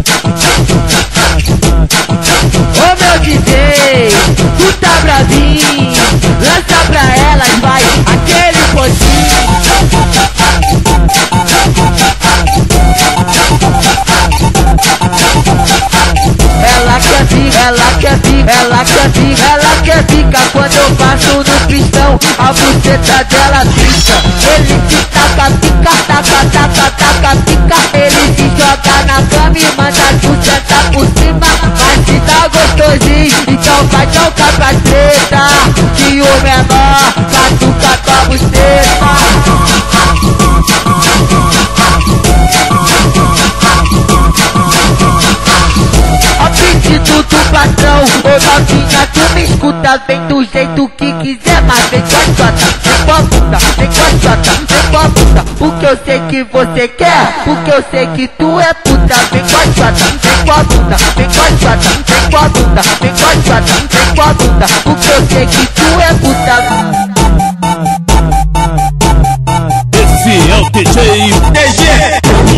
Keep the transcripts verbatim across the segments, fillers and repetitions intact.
Ô meu D J, tu tá bravinho, lança pra elas, vai, aquele potinho. Ela quer ficar, ela quer ficar, ela quer ficar, ela quer ficar quando eu passo no pistão, a buceta dela pisca. Ele se taca, pica, taca, taca, taca, pica. Ele se joga na cama e manda a buceta por cima. Mas se tá gostosinho, então vai tocar pra treta, que o menor catuca tua buceta. A pedido do patrão, ô novinha, tu me escuta, vem do jeito que quiser, mas vem com a chota, vem com a bunda, vem com a chota, vem com a bunda, porque eu sei que você quer, porque eu sei que tu é puta, vem com a chota, vem com a bunda, vem com a chota, vem com a bunda, vem com a chota, vem com a bunda, porque eu sei que tu é puta. Esse é o D J D G.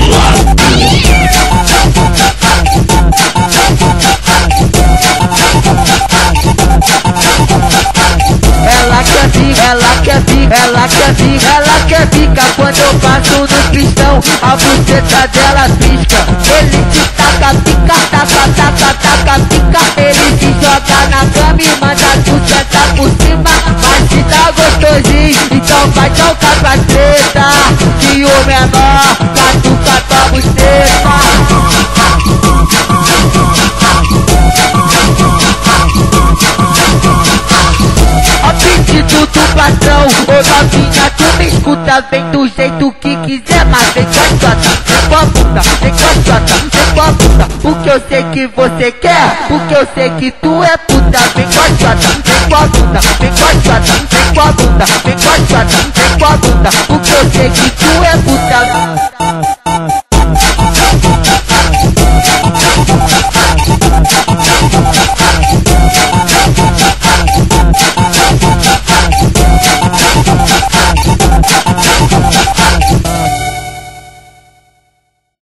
Ela quer ficar, ela quer ficar, ela quer ficar, ela quer ficar quando eu passo no pistão, a buceta dela pisca. Ele se taca, pica, taca, taca, taca, pica. Ele se joga na cama e manda a buceta por cima. Mas se tá gostosinho, então vai tocar pra treta, que o menor catuca tua buceta. A pedido do patrão, ô novinha, tu me escuta, vem do jeito que quiser, mas vem com a chota, vem com a bunda, vem com a chota, vem com a bunda, porque eu sei que você quer, porque eu sei que tu é puta, vem com a chota, vem com a bunda, vem com a chota, vem com a bunda, vem com a chota, vem com a bunda, porque eu sei que tu é puta.